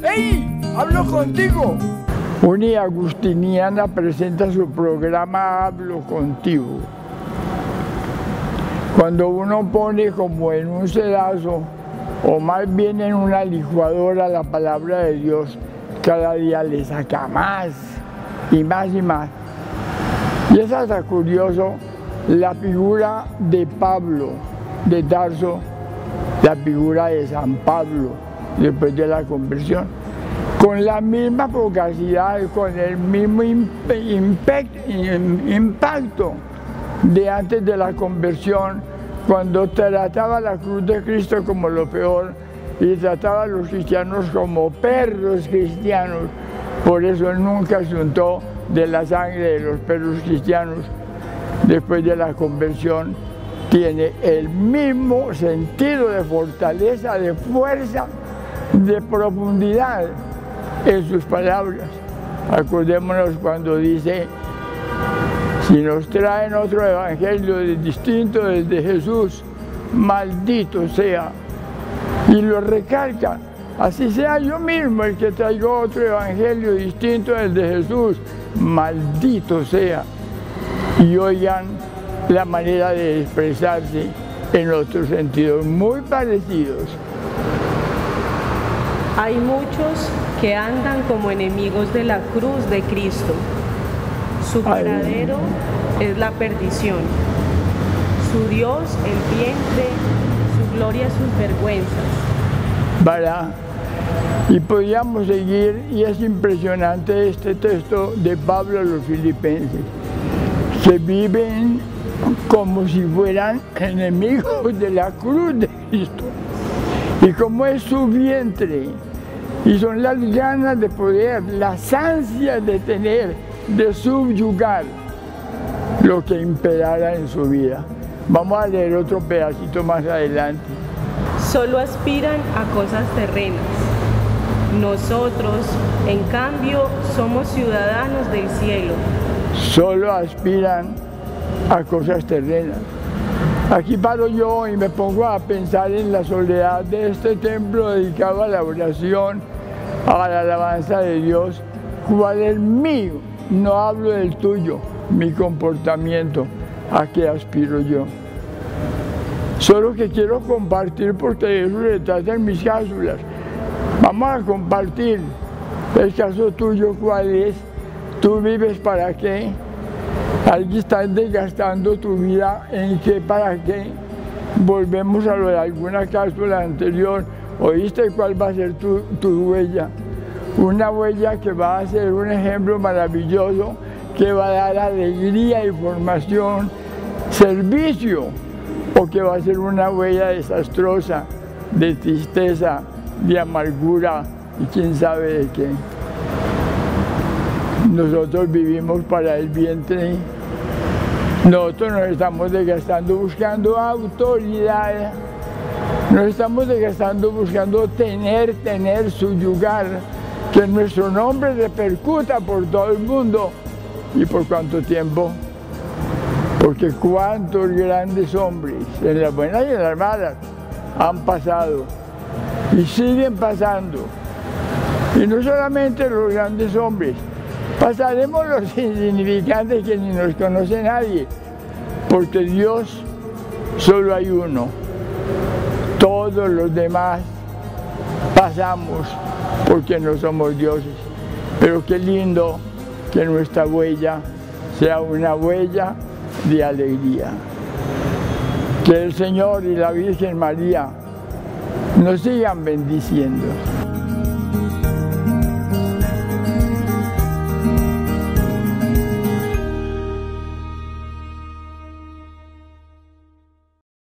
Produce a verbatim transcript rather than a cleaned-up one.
¡Ey! ¡Hablo contigo! Una agustiniana presenta su programa Hablo Contigo. Cuando uno pone como en un sedazo, o más bien en una licuadora, la palabra de Dios, cada día le saca más y más y más. Y es hasta curioso la figura de Pablo de Tarso, la figura de San Pablo después de la conversión, con la misma vocacidad, con el mismo impacto de antes de la conversión, cuando trataba la cruz de Cristo como lo peor y trataba a los cristianos como perros cristianos. Por eso él nunca se untó de la sangre de los perros cristianos. Después de la conversión tiene el mismo sentido de fortaleza, de fuerza, de profundidad en sus palabras. Acordémonos cuando dice: si nos traen otro evangelio distinto del de Jesús, maldito sea. Y lo recalca: así sea yo mismo el que traiga otro evangelio distinto del de Jesús, maldito sea. Y oigan la manera de expresarse en otros sentidos muy parecidos. Hay muchos que andan como enemigos de la cruz de Cristo. Su paradero es la perdición, su Dios el vientre, su gloria sus vergüenzas. Para, y podríamos seguir, y es impresionante este texto de Pablo a los filipenses, que viven como si fueran enemigos de la cruz de Cristo, y como es su vientre, y son las ganas de poder, las ansias de tener, de subyugar lo que imperara en su vida. Vamos a leer otro pedacito más adelante. Solo aspiran a cosas terrenas. Nosotros, en cambio, somos ciudadanos del cielo. Solo aspiran a cosas terrenas. Aquí paro yo y me pongo a pensar en la soledad de este templo dedicado a la oración, a la alabanza de Dios. ¿Cuál es mío? No hablo del tuyo, mi comportamiento, ¿a qué aspiro yo? Solo que quiero compartir, porque de eso se trata en mis cápsulas. Vamos a compartir. El caso tuyo, ¿cuál es? ¿Tú vives para qué? Alguien está desgastando tu vida en qué, para qué. Volvemos a lo de alguna cápsula anterior. ¿Oíste cuál va a ser tu, tu huella? Una huella que va a ser un ejemplo maravilloso, que va a dar alegría, información, servicio, o que va a ser una huella desastrosa, de tristeza, de amargura y quién sabe de qué. Nosotros vivimos para el vientre, nosotros nos estamos desgastando buscando autoridad, nos estamos desgastando buscando tener, tener, subyugar, que nuestro nombre repercuta por todo el mundo. ¿Y por cuánto tiempo? Porque cuántos grandes hombres, en las buenas y en las malas, han pasado y siguen pasando. Y no solamente los grandes hombres, pasaremos los insignificantes que ni nos conoce nadie, porque Dios solo hay uno. Todos los demás pasamos porque no somos dioses. Pero qué lindo que nuestra huella sea una huella de alegría. Que el Señor y la Virgen María nos sigan bendiciendo.